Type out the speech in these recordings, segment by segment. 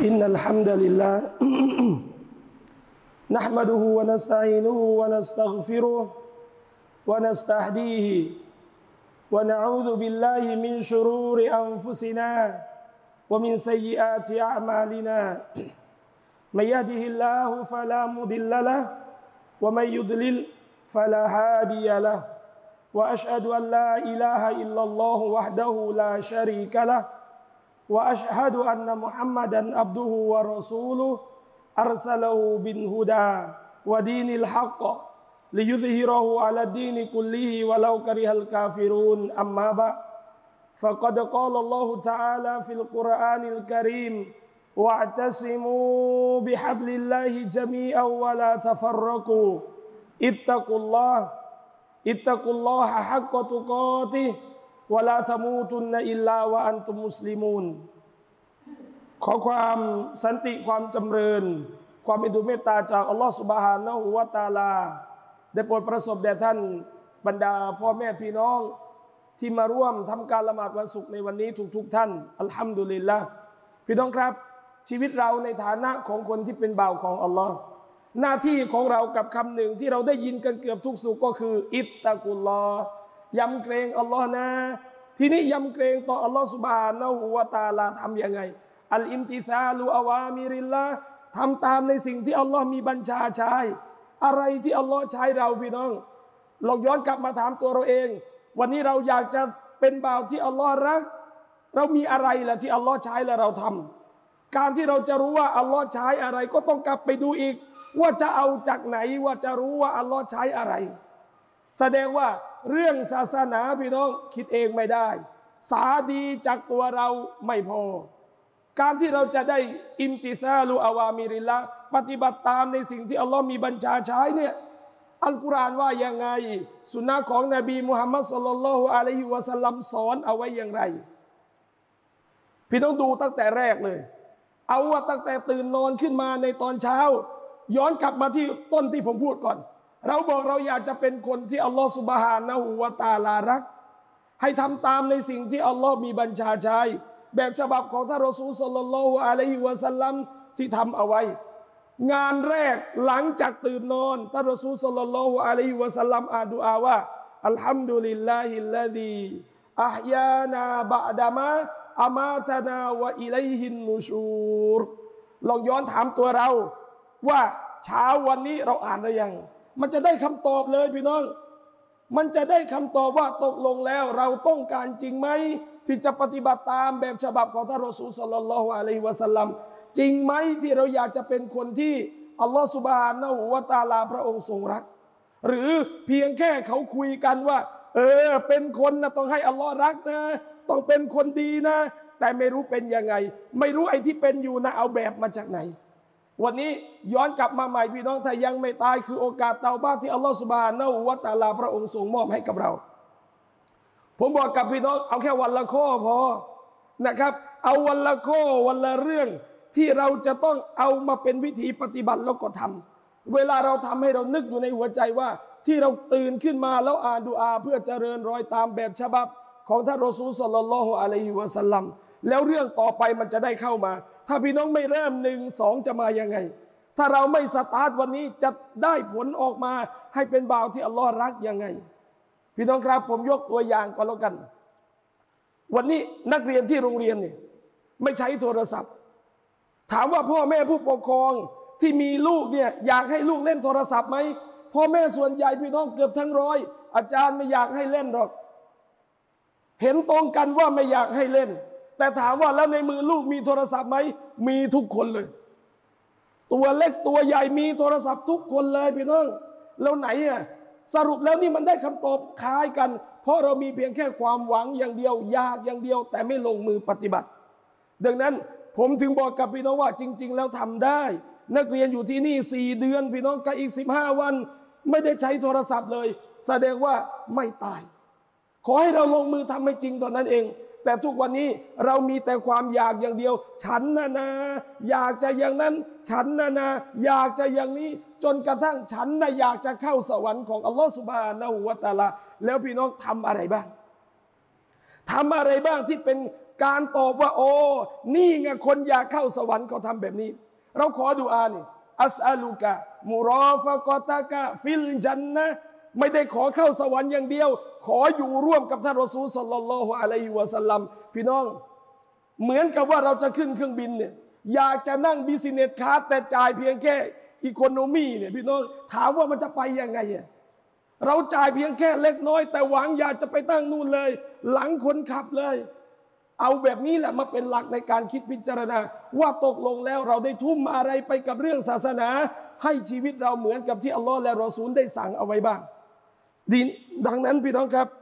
إن الحمد لله نحمده ونستعينه ونستغفره ونستهديه ونعوذ بالله من شرور أنفسنا ومن سيئات أعمالنا من يهده الله فلا مضل له ومن يضلل فلا هادي له وأشهد أن لا إله إلا الله وحده لا شريك له وأشهد أن محمدا عبده ورسوله أرسله بالهدى ودين الحق ليظهره على الدين كله ولو كره الكافرون أما بعد فقد قال الله تعالى في القرآن الكريم واعتصموا بحبل الله جميعا ولا تفرقوا اتقوا الله حق تقاته ولا تموتن إلا وأنتم مسلمونขอความสันติความจำเริญความเมตเมตตาจากอัลลอฮฺซุบฮานะฮูวะตะอาลาได้โปรดประสบแด่ท่านบรรดาพ่อแม่พี่น้องที่มาร่วมทำการละหมาดวันศุกร์ในวันนี้ทุกท่านอัลฮัมดุลิลละห์พี่น้องครับชีวิตเราในฐานะของคนที่เป็นบ่าวของอัลลอฮ์หน้าที่ของเรากับคำหนึ่งที่เราได้ยินกันเกือบทุกสุขก็คืออิตตะกุลลอฮ์ยำเกรงอัลลอฮ์นะทีนี้ยำเกรงต่ออัลลอฮ์ซุบฮานะฮูวะตะอาลาทำยังไงอัลอิมติซาลุอาวามิริลละทำตามในสิ่งที่อัลลอฮ์มีบัญชาใช้อะไรที่อัลลอฮ์ใช้เราพี่น้องลองย้อนกลับมาถามตัวเราเองวันนี้เราอยากจะเป็นบ่าวที่อัลลอฮ์รักเรามีอะไรล่ะที่อัลลอฮ์ใช้และเราทำการที่เราจะรู้ว่าอัลลอฮ์ใช้อะไรก็ต้องกลับไปดูอีกว่าจะเอาจากไหนว่าจะรู้ว่าอัลลอฮ์ใช้อะไรแสดงว่าเรื่องศาสนาพี่น้องคิดเองไม่ได้สาดีจากตัวเราไม่พอการที่เราจะได้อิมติซาลุอาวามิริลละปฏิบัติตามในสิ่งที่อัลลอฮ์มีบัญชาใช้เนี่ยอัลกุรอานว่ายังไงสุนนะของนบีมุฮัมมัดศ็อลลัลลอฮุอะลัยฮิวะซัลลัมสอนเอาไว้อย่างไรพี่ต้องดูตั้งแต่แรกเลยเอาว่าตั้งแต่ตื่นนอนขึ้นมาในตอนเช้าย้อนกลับมาที่ต้นที่ผมพูดก่อนเราบอกเราอยากจะเป็นคนที่อัลลอฮฺซุบฮานะฮูวะตะอาลารักให้ทำตามในสิ่งที่อัลลอฮ์มีบัญชาใช้แบบฉบับของท่านรอซูลศ็อลลัลลอฮุอะลัยฮิวะซัลลัมที่ทำเอาไว้งานแรกหลังจากตื่นนอนท่านรอซูลศ็อลลัลลอฮุอะลัยฮิวะซัลลัมดุอาว่าอัลฮัมดุลิลลาฮิลลาซีอะฮยานาบะอ์ดะมาอามาตนาวะอิลัยฮินนูชูรลองย้อนถามตัวเราว่าเช้าวันนี้เราอ่านหรือยังมันจะได้คำตอบเลยพี่น้องมันจะได้คำตอบว่าตกลงแล้วเราต้องการจริงไหมที่จะปฏิบัติตามแบบฉบับของท่านรอซูลศ็อลลัลลอฮุอะลัยฮิวะซัลลัมจริงไหมที่เราอยากจะเป็นคนที่อัลลอฮฺซุบฮานะฮูวะตะอาลาพระองค์ทรงรักหรือเพียงแค่เขาคุยกันว่าเป็นคนนะต้องให้อัลลอฮ์รักนะต้องเป็นคนดีนะแต่ไม่รู้เป็นยังไงไม่รู้ไอ้ที่เป็นอยู่นะเอาแบบมาจากไหนวันนี้ย้อนกลับมาใหม่พี่น้องถ้ายังไม่ตายคือโอกาสเตาบาที่อัลลอฮฺซุบฮานะฮูวะตะอาลาพระองค์ทรงมอบให้กับเราผมบอกกับพี่น้องเอาแค่วันละข้อพอนะครับเอาวันละข้อวันละเรื่องที่เราจะต้องเอามาเป็นวิธีปฏิบัติแล้วก็ทำเวลาเราทำให้เรานึกอยู่ในหัวใจว่าที่เราตื่นขึ้นมาแล้วอ่านดุอาเพื่อเจริญรอยตามแบบฉบับของท่านรอซูลศ็อลลัลลอฮุอะลัยฮิวะซัลลัมแล้วเรื่องต่อไปมันจะได้เข้ามาถ้าพี่น้องไม่เริ่ม1 2จะมายังไงถ้าเราไม่สตาร์ทวันนี้จะได้ผลออกมาให้เป็นบ่าวที่อัลลอฮ์รักยังไงพี่น้องครับผมยกตัวอย่างก่อนแล้วกันวันนี้นักเรียนที่โรงเรียนนี่ไม่ใช้โทรศัพท์ถามว่าพ่อแม่ผู้ปกครองที่มีลูกเนี่ยอยากให้ลูกเล่นโทรศัพท์ไหมพ่อแม่ส่วนใหญ่พี่น้องเกือบทั้งร้อยอาจารย์ไม่อยากให้เล่นหรอกเห็นตรงกันว่าไม่อยากให้เล่นแต่ถามว่าแล้วในมือลูกมีโทรศัพท์ไหมมีทุกคนเลยตัวเล็กตัวใหญ่มีโทรศัพท์ทุกคนเลยพี่น้องแล้วไหนอ่ะสรุปแล้วนี่มันได้คำตอบคล้ายกันเพราะเรามีเพียงแค่ความหวังอย่างเดียวอยากอย่างเดียวแต่ไม่ลงมือปฏิบัติดังนั้นผมถึงบอกกับพี่น้องว่าจริงๆแล้วทำได้นักเรียนอยู่ที่นี่4 เดือนพี่น้องกับอีก15 วันไม่ได้ใช้โทรศัพท์เลยแสดงว่าไม่ตายขอให้เราลงมือทำให้จริงตอนนั้นเองแต่ทุกวันนี้เรามีแต่ความอยากอย่างเดียวฉันนะอยากจะอย่างนั้นฉันนะอยากจะอย่างนี้จนกระทั่งฉันอยากจะเข้าสวรรค์ของอัลลอฮฺซุบฮานะฮูวะตะอาลาแล้วพี่น้องทำอะไรบ้าง ทำอะไรบ้างที่เป็นการตอบว่าโอ้นี่ไงคนอยากเข้าสวรรค์เขาทำแบบนี้เราขอดุอานี่อัสอาลูกะมุรอฟะกอตะกะฟิลจันนะไม่ได้ขอเข้าสวรรค์อย่างเดียวขออยู่ร่วมกับท่านรอซูลศ็อลลัลลอฮุอะลัยฮิวะซัลลัมพี่น้องเหมือนกับว่าเราจะขึ้นเครื่องบินเนี่ยอยากจะนั่งบิสเนสคลาสแต่จ่ายเพียงแค่อีโคโนมีเนี่ยพี่น้องถามว่ามันจะไปยังไงอ่ะเราจ่ายเพียงแค่เล็กน้อยแต่หวังอยากจะไปตั้งนู่นเลยหลังคนขับเลยเอาแบบนี้แหละมาเป็นหลักในการคิดพิจารณาว่าตกลงแล้วเราได้ทุ่มอะไรไปกับเรื่องศาสนาให้ชีวิตเราเหมือนกับที่อัลลอฮ์และรอซูลได้สั่งเอาไว้บ้างดีดังนั้นพี่น้องครับ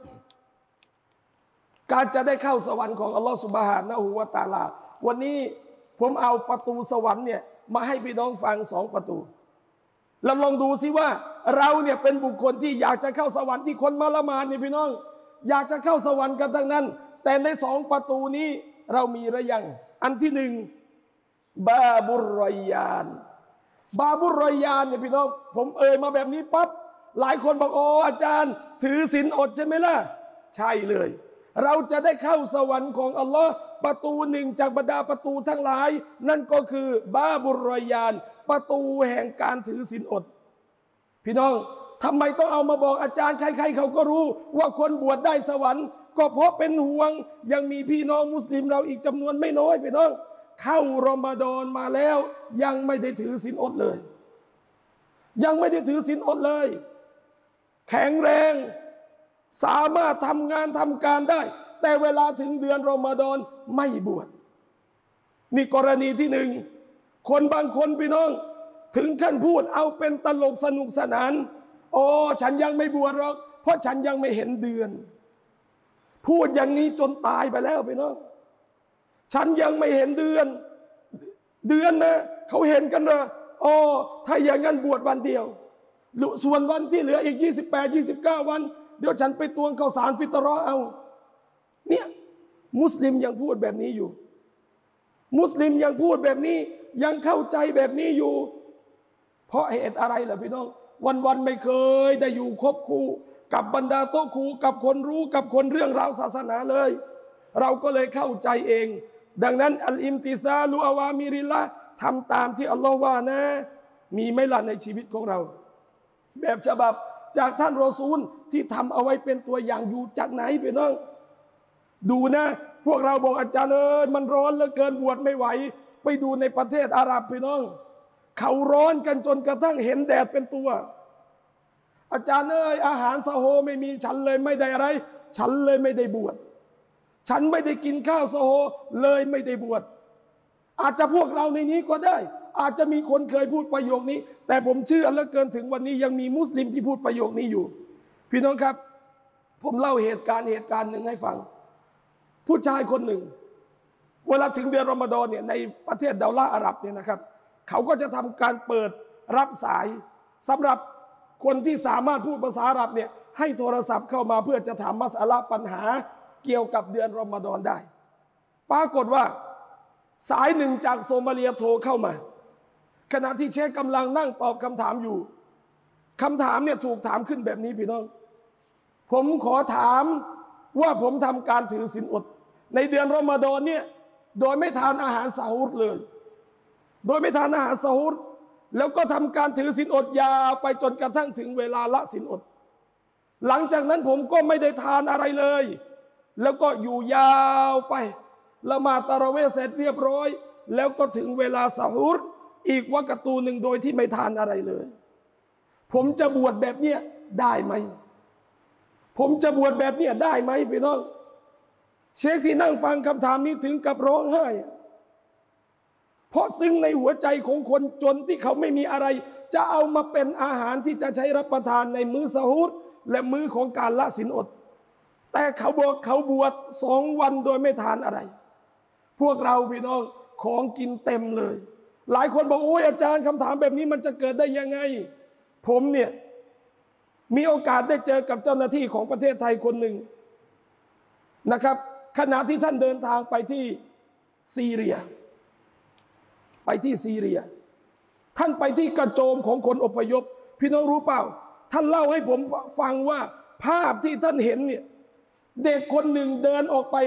การจะได้เข้าสวรรค์ของอัลลอฮ์ซุบฮานะฮูวะตะอาลาวันนี้ผมเอาประตูสวรรค์เนี่ยมาให้พี่น้องฟัง2 ประตูเราลองดูซิว่าเราเนี่ยเป็นบุคคลที่อยากจะเข้าสวรรค์ที่คนมาละหมาดเนี่ยพี่น้องอยากจะเข้าสวรรค์กันทั้งนั้นแต่ใน2 ประตูนี้เรามีหรือยังอันที่1บาบุรรอยยานบาบุรรอยยานเนี่ยพี่น้องผมมาแบบนี้ปั๊บหลายคนบอกโอ้อาจารย์ถือศีลอดใช่ไหมล่ะใช่เลยเราจะได้เข้าสวรรค์ของอัลลอฮ์ประตู1จากบรรดาประตูทั้งหลายนั่นก็คือบาบุรรอยยานประตูแห่งการถือศีลอดพี่น้องทำไมต้องเอามาบอกอาจารย์ใครๆเขาก็รู้ว่าคนบวชได้สวรรค์ก็เพราะเป็นห่วงยังมีพี่น้องมุสลิมเราอีกจำนวนไม่น้อยพี่น้องเข้ารอมฎอนมาแล้วยังไม่ได้ถือศีลอดเลยยังไม่ได้ถือศีลอดเลยแข็งแรงสามารถทำงานทำการได้แต่เวลาถึงเดือนรอมฎอนไม่บวชนี่กรณีที่1คนบางคนพี่น้องถึงขั้นพูดเอาเป็นตลกสนุกสนานโอ้ฉันยังไม่บวชหรอกเพราะฉันยังไม่เห็นเดือนพูดอย่างนี้จนตายไปแล้วพี่น้องฉันยังไม่เห็นเดือนนะเขาเห็นกันเหรออ๋อถ้าอย่างนั้นบวชวันเดียวส่วนวันที่เหลืออีก28 29วันเดี๋ยวฉันไปตวงข้าวสารฟิตรอเอาเนี่ยมุสลิมยังพูดแบบนี้อยู่มุสลิมยังพูดแบบนี้ยังเข้าใจแบบนี้อยู่เพราะเหตุอะไรล่ะพี่น้องวันไม่เคยได้อยู่คบคู่กับบรรดาโต๊ะครูกับคนรู้กับคนเรื่องราวศาสนาเลยเราก็เลยเข้าใจเองดังนั้นอัลอิมติซาลุอาวามิริลละทำตามที่อัลลอฮ์ว่านะมีไหมล่ะในชีวิตของเราแบบฉบับจากท่านรอซูลที่ทำเอาไว้เป็นตัวอย่างอยู่จากไหนพี่น้องดูนะพวกเราบอกอาจารย์มันร้อนเหลือเกินบวชไม่ไหวไปดูในประเทศอาหรับพี่น้องเขาร้อนกันจนกระทั่งเห็นแดดเป็นตัวอาจารย์อาหารซะโฮไม่มีฉันเลยไม่ได้อะไรฉันเลยไม่ได้บวชฉันไม่ได้กินข้าวซะโฮเลยไม่ได้บวชอาจจะพวกเราในนี้ก็ได้อาจจะมีคนเคยพูดประโยคนี้แต่ผมเชื่อเหลือเกินถึงวันนี้ยังมีมุสลิมที่พูดประโยคนี้อยู่พี่น้องครับผมเล่าเหตุการณ์หนึ่งให้ฟังผู้ชายคนหนึ่งเวลาถึงเดือนรอมฎอนเนี่ยในประเทศดาวลาอาหรับเนี่ยนะครับเขาก็จะทำการเปิดรับสายสำหรับคนที่สามารถพูดภาษาอาหรับเนี่ยให้โทรศัพท์เข้ามาเพื่อจะถามมัสอะละห์ปัญหาเกี่ยวกับเดือนรอมฎอนได้ปรากฏว่าสายหนึ่งจากโซมาเลียโทรเข้ามาขณะที่เชคกำลังนั่งตอบคำถามอยู่คำถามเนี่ยถูกถามขึ้นแบบนี้พี่น้องผมขอถามว่าผมทำการถือศีลอดในเดือนรอมฎอนเนี่ยโดยไม่ทานอาหารซาฮูรเลยโดยไม่ทานอาหารซาฮูรแล้วก็ทำการถือศีลอดยาวไปจนกระทั่งถึงเวลาละศีลอดหลังจากนั้นผมก็ไม่ได้ทานอะไรเลยแล้วก็อยู่ยาวไปละหมาดตะเราะเวห์เสร็จเรียบร้อยแล้วก็ถึงเวลาซาฮูรอีกวะกะตูหนึ่งโดยที่ไม่ทานอะไรเลยผมจะบวชแบบเนี้ยได้ไหมผมจะบวชแบบเนี้ยได้ไหมพี่น้องเชคที่นั่งฟังคำถามนี้ถึงกับร้องไห้เพราะซึ่งในหัวใจของคนจนที่เขาไม่มีอะไรจะเอามาเป็นอาหารที่จะใช้รับประทานในมื้อซะฮูรและมื้อของการละศีลอดแต่เขาบอกเขาบวช2 วันโดยไม่ทานอะไรพวกเราพี่น้องของกินเต็มเลยหลายคนบอกโอ้ยอาจารย์คำถามแบบนี้มันจะเกิดได้ยังไงผมเนี่ยมีโอกาสได้เจอกับเจ้าหน้าที่ของประเทศไทยคนหนึ่งนะครับขณะที่ท่านเดินทางไปที่ซีเรียท่านไปที่กระโจมของคนอพยพพี่น้องรู้เปล่าท่านเล่าให้ผมฟังว่าภาพที่ท่านเห็นเนี่ยเด็กคนหนึ่งเดินออกไป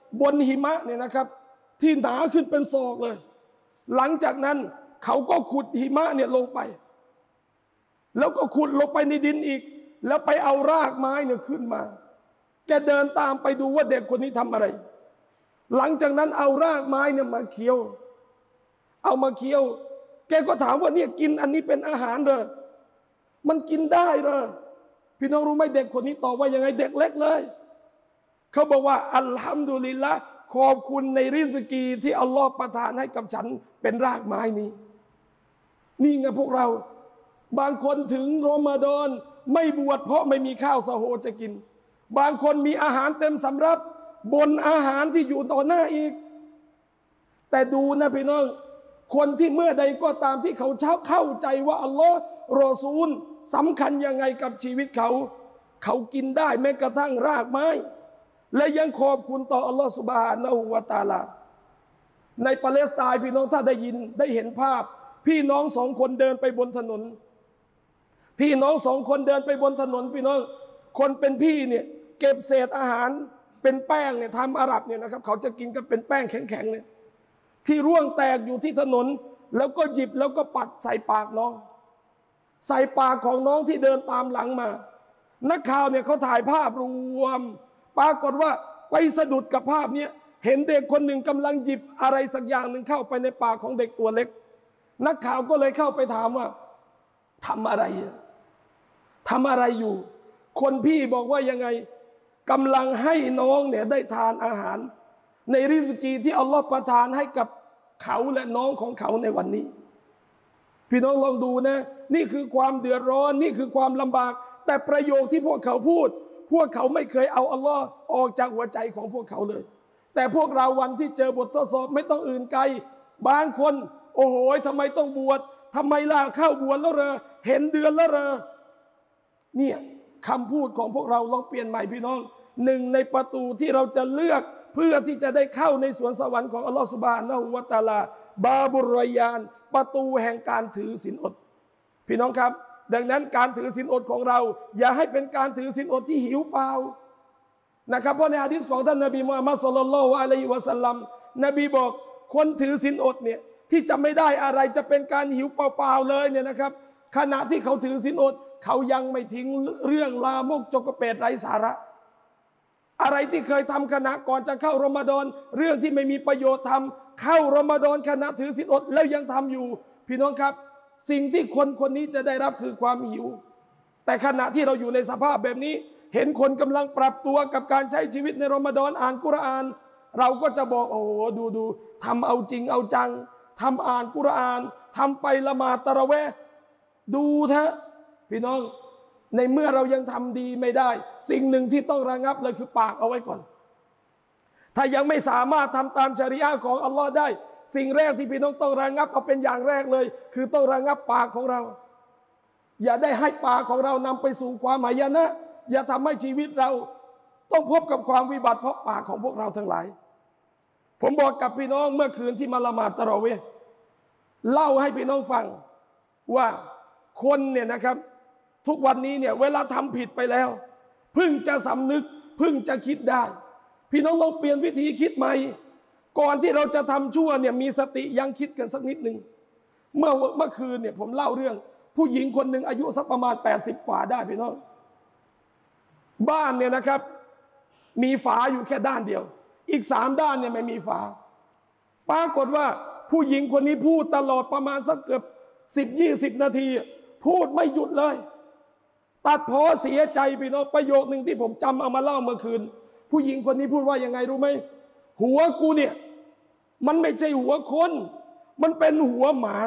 บนหิมะเนี่ยนะครับที่หนาขึ้นเป็นศอกเลยหลังจากนั้นเขาก็ขุดหิมะเนี่ยลงไปแล้วก็ขุดลงไปในดินอีกแล้วไปเอารากไม้เนี่ยขึ้นมาแกเดินตามไปดูว่าเด็กคนนี้ทำอะไรหลังจากนั้นเอารากไม้เนี่ยมาเคี้ยวเอามาเคี้ยวแกก็ถามว่าเนี่ยกินอันนี้เป็นอาหารเหรอมันกินได้เหรอพี่น้องรู้ไหมเด็กคนนี้ตอบว่ายังไงเด็กเล็กเลยเขาบอกว่าอัลฮัมดุลิลละขอบคุณในริสกีที่อัลลอฮฺประทานให้กับฉันเป็นรากไม้นี้นี่ไงพวกเราบางคนถึงรอมฎอนไม่บวชเพราะไม่มีข้าวซะโฮจะกินบางคนมีอาหารเต็มสำรับบนอาหารที่อยู่ต่อหน้าอีกแต่ดูนะพี่น้องคนที่เมื่อใดก็ตามที่เขาเข้าใจว่าอัลลอฮ์รอซูลสำคัญยังไงกับชีวิตเขากินได้แม้กระทั่งรากไม้และยังขอบคุณต่ออัลลอฮ์ซุบฮานะฮูวะตะอาลาในปาเลสไตน์พี่น้องถ้าได้เห็นภาพพี่น้องสองคนเดินไปบนถนนพี่น้องสองคนเดินไปบนถนนพี่น้องคนเป็นพี่เนี่ยเก็บเศษอาหารเป็นแป้งเนี่ยทำอาหรับเนี่ยนะครับเขาจะกินกันเป็นแป้งแข็งๆเนี่ยที่ร่วงแตกอยู่ที่ถนนแล้วก็หยิบแล้วก็ปัดใส่ปากน้องใส่ปากของน้องที่เดินตามหลังมานักข่าวเนี่ยเขาถ่ายภาพรวมปรากฏว่าไปสะดุดกับภาพนี้เห็นเด็กคนหนึ่งกำลังหยิบอะไรสักอย่างหนึ่งเข้าไปในปากของเด็กตัวเล็กนักข่าวก็เลยเข้าไปถามว่าทำอะไรอยู่คนพี่บอกว่ายังไงกำลังให้น้องเนี่ยได้ทานอาหารในริสกีที่อัลลอฮฺประทานให้กับเขาและน้องของเขาในวันนี้พี่น้องลองดูนะนี่คือความเดือดร้อนนี่คือความลำบากแต่ประโยคที่พวกเขาพูดพวกเขาไม่เคยเอาอัลลอฮ์ออกจากหัวใจของพวกเขาเลยแต่พวกเราวันที่เจอบททดสอบไม่ต้องอื่นไกลบางคนโอ้โหทำไมต้องบวชทำไมล่ะเข้าบวชแล้วเหรอเห็นเดือนแล้วเหรอเนี่ยคำพูดของพวกเราลองเปลี่ยนใหม่พี่น้องหนึ่งในประตูที่เราจะเลือกเพื่อที่จะได้เข้าในสวนสวรรค์ของอัลลอฮฺซุบฮานะฮูวะตะอาลาบาบุรรอยานประตูแห่งการถือศีลอดพี่น้องครับดังนั้นการถือศีลอดของเราอย่าให้เป็นการถือศีลอดที่หิวเปล่านะครับเพราะในหะดีษของท่านนบีมุฮัมมัดศ็อลลัลลอฮุอะลัยฮิวะซัลลัมนบีบอกคนถือศีลอดเนี่ยที่จะไม่ได้อะไรจะเป็นการหิวเปล่าๆเลยเนี่ยนะครับขณะที่เขาถือศีลอดเขายังไม่ทิ้งเรื่องลามกจกเปรตไร้สาระอะไรที่เคยทำขณะก่อนจะเข้ารอมฎอนเรื่องที่ไม่มีประโยชน์ทำเข้ารอมฎอนขณะถือศีลอดแล้วยังทำอยู่พี่น้องครับสิ่งที่คนนี้จะได้รับคือความหิวแต่ขณะที่เราอยู่ในสภาพแบบนี้เห็นคนกำลังปรับตัวกับการใช้ชีวิตในรอมฎอนอ่านกุรอานเราก็จะบอกโอ้โหดูทำเอาจริงเอาจังทำอ่านกุรอานทำไปละหมาดตะเราะเวห์ดูเถอะพี่น้องในเมื่อเรายังทำดีไม่ได้สิ่งหนึ่งที่ต้องระงับเลยคือปากเอาไว้ก่อนถ้ายังไม่สามารถทำตามชะรีอะห์ของอัลลอฮ์ได้สิ่งแรกที่พี่น้องต้องระงับเอาเป็นอย่างแรกเลยคือต้องระงับปากของเราอย่าได้ให้ปากของเรานำไปสู่ความหายนะอย่าทำให้ชีวิตเราต้องพบกับความวิบัติเพราะปากของพวกเราทั้งหลายผมบอกกับพี่น้องเมื่อคืนที่มาละหมาดตะเราะเวห์เล่าให้พี่น้องฟังว่าคนเนี่ยนะครับทุกวันนี้เนี่ยเวลาทำผิดไปแล้วเพิ่งจะสำนึกเพิ่งจะคิดได้พี่น้องลองเปลี่ยนวิธีคิดใหม่ก่อนที่เราจะทำชั่วเนี่ยมีสติยังคิดกันสักนิดหนึ่งเมื่อคืนเนี่ยผมเล่าเรื่องผู้หญิงคนหนึ่งอายุสักประมาณ80 กว่าได้พี่น้องบ้านเนี่ยนะครับมีฝาอยู่แค่ด้านเดียวอีก3 ด้านเนี่ยไม่มีฝาปรากฏว่าผู้หญิงคนนี้พูดตลอดประมาณสักเกือบ10-20 นาทีพูดไม่หยุดเลยตัดพ้อเสียใจพี่น้องประโยคหนึ่งที่ผมจำเอามาเล่าเมื่อคืนผู้หญิงคนนี้พูดว่ายังไงรู้ไหมหัวกูเนี่ยมันไม่ใช่หัวคนมันเป็นหัวหมา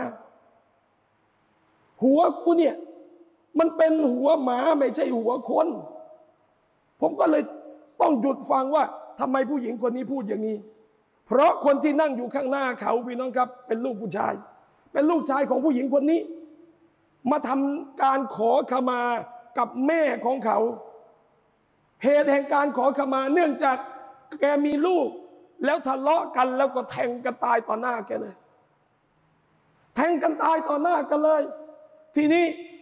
หัวกูเนี่ยมันเป็นหัวหมาไม่ใช่หัวคนผมก็เลยต้องหยุดฟังว่าทำไมผู้หญิงคนนี้พูดอย่างนี้เพราะคนที่นั่งอยู่ข้างหน้าเขาพี่น้องครับเป็นลูกผู้ชายเป็นลูกชายของผู้หญิงคนนี้มาทำการขอขมากับแม่ของเขาเหตุแห่งการขอขมาเนื่องจากแกมีลูกแล้วทะเลาะกันแล้วก็แทงกันตายต่อหน้าแกเลยแทงกันตายต่อหน้ากันเลยทีนี้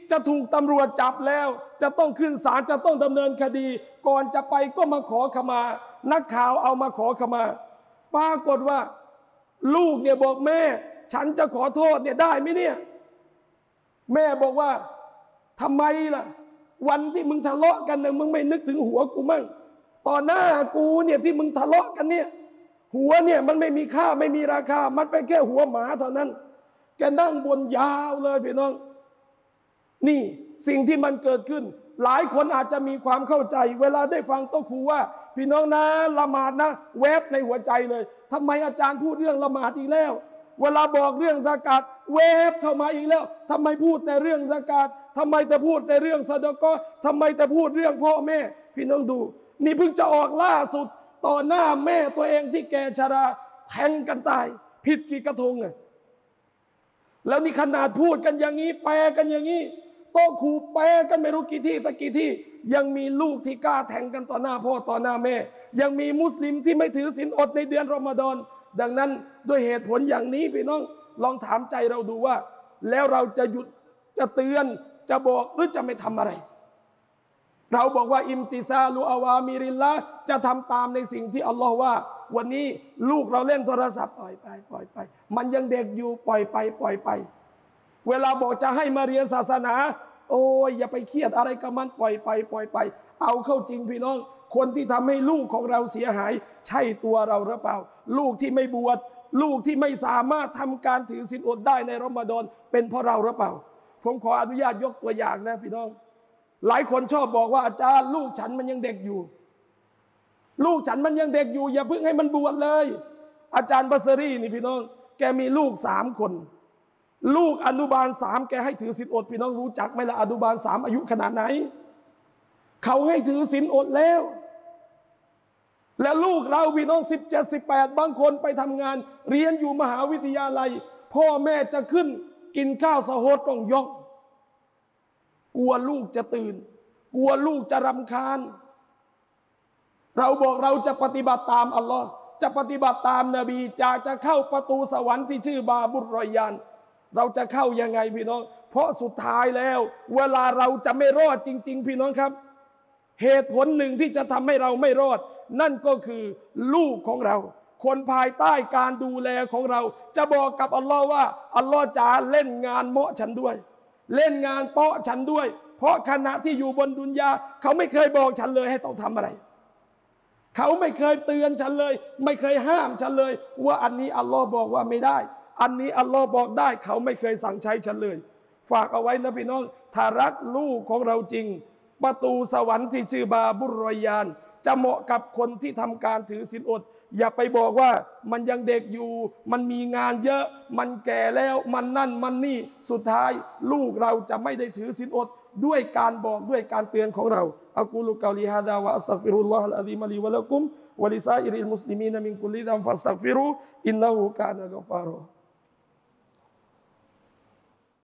จะถูกตำรวจจับแล้วจะต้องขึ้นศาลจะต้องดำเนินคดีก่อนจะไปก็มาขอขมานักข่าวเอามาขอขมาปรากฏว่าลูกเนี่ยบอกแม่ฉันจะขอโทษเนี่ยได้ไหมเนี่ยแม่บอกว่าทำไมล่ะวันที่มึงทะเลาะกันเนี่ยมึงไม่นึกถึงหัวกูมั่งต่อหน้ากูเนี่ยที่มึงทะเลาะกันเนี่ยหัวเนี่ยมันไม่มีค่าไม่มีราคามันเป็นแค่หัวหมาเท่านั้นแกนั่งบนยาวเลยพี่น้องนี่สิ่งที่มันเกิดขึ้นหลายคนอาจจะมีความเข้าใจเวลาได้ฟังโต๊ะครูว่าพี่น้องนะละหมาดนะแวบในหัวใจเลยทำไมอาจารย์พูดเรื่องละหมาดอีกแล้วเวลาบอกเรื่องซากาตแวบเข้ามาอีกแล้วทำไมพูดแต่เรื่องซากาตทำไมแต่พูดแต่เรื่องซะดะกอฮ์ทำไมแต่พูดเรื่องพ่อแม่พี่น้องดูนี่เพิ่งจะออกล่าสุดต่อหน้าแม่ตัวเองที่แก่ชราแทงกันตายผิดกี่กระทงอ่ะแล้วนี่ขนาดพูดกันอย่างนี้แปลกันอย่างนี้โต๊ะครูแปลกันไม่รู้กี่ที่ตะกี่ที่ยังมีลูกที่กล้าแทงกันต่อหน้าพ่อต่อหน้าแม่ยังมีมุสลิมที่ไม่ถือศีลอดในเดือนรอมฎอนดังนั้นด้วยเหตุผลอย่างนี้พี่น้องลองถามใจเราดูว่าแล้วเราจะหยุดจะเตือนจะบอกหรือจะไม่ทำอะไรเราบอกว่าอิมติซาลูอาวามิริลละจะทำตามในสิ่งที่อัลลอฮ์ว่าวันนี้ลูกเราเล่นโทรศัพท์ปล่อยไปมันยังเด็กอยู่ปล่อยไปเวลาบอกจะให้มาเรียนศาสนาโอ้ยอย่าไปเครียดอะไรกับมันปล่อยไปเอาเข้าจริงพี่น้องคนที่ทำให้ลูกของเราเสียหายใช่ตัวเราหรือเปล่าลูกที่ไม่บวชลูกที่ไม่สามารถทำการถือศีลอดได้ในรอมฎอนเป็นเพราะเราหรือเปล่าผมขออนุญาตยกตัวอย่างนะพี่น้องหลายคนชอบบอกว่าอาจารย์ลูกฉันมันยังเด็กอยู่ลูกฉันมันยังเด็กอยู่อย่าเพิ่งให้มันบวชเลยอาจารย์บัสรีนี่พี่น้องแกมีลูก3 คนลูกอนุบาล3แกให้ถือศีลอดพี่น้องรู้จักไหมล่ะอนุบาล3อายุขนาดไหนเขาให้ถือศีลอดแล้วและลูกเราพี่น้อง17 18บางคนไปทำงานเรียนอยู่มหาวิทยาลัยพ่อแม่จะขึ้นกินข้าวสะโฮดต้องยกกลัวลูกจะตื่นกลัวลูกจะรำคาญเราบอกเราจะปฏิบัติตามอัลลอฮ์จะปฏิบัติตามนบีจะเข้าประตูสวรรค์ที่ชื่อบาบุรรอยานเราจะเข้ายังไงพี่น้องเพราะสุดท้ายแล้วเวลาเราจะไม่รอดจริงๆพี่น้องครับเหตุผลหนึ่งที่จะทำให้เราไม่รอดนั่นก็คือลูกของเราคนภายใต้การดูแลของเราจะบอกกับอัลลอฮ์ว่าอัลลอฮ์จ๋าเล่นงานเหมาะฉันด้วยเล่นงานเปาะฉันด้วยเพราะขณะที่อยู่บนดุนยาเขาไม่เคยบอกฉันเลยให้ต้องทำอะไรเขาไม่เคยเตือนฉันเลยไม่เคยห้ามฉันเลยว่าอันนี้อัลลอฮ์บอกว่าไม่ได้อันนี้อัลลอฮ์บอกได้เขาไม่เคยสั่งใช้ฉันเลยฝากเอาไว้นะพี่น้องถ้ารักลูกของเราจริงประตูสวรรค์ที่ชื่อบาบุรรอยานจะเหมาะกับคนที่ทำการถือศีลอดอย่าไปบอกว่ามันยังเด็กอยู่มันมีงานเยอะมันแก่แล้วมันนั่นมันนี่สุดท้ายลูกเราจะไม่ได้ถือศีลอดด้วยการบอกด้วยการเตือนของเราอักูลุกาลิฮะดาวะอัสตัฆฟิรุลลอฮะอัลอะซีมะลีวะละกุมวะลิซาอิริลมุสลิมีนมินกุลลิซัมฟัสตัฆฟิรูอินนะฮูกานะกะฟารอ